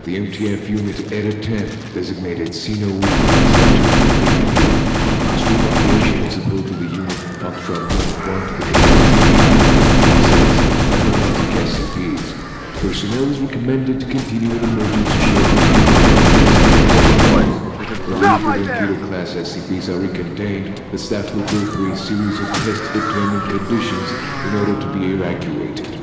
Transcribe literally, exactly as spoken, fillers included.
The M T F unit Eta ten, designated Sino Street operation is supposed to the unit from Foxtrot one to the S C Ps. Personnel is recommended to continue an emergency shelter. Stop right there! When class S C Ps are recontained, the staff will go through a series of test-determined conditions in order to be evacuated.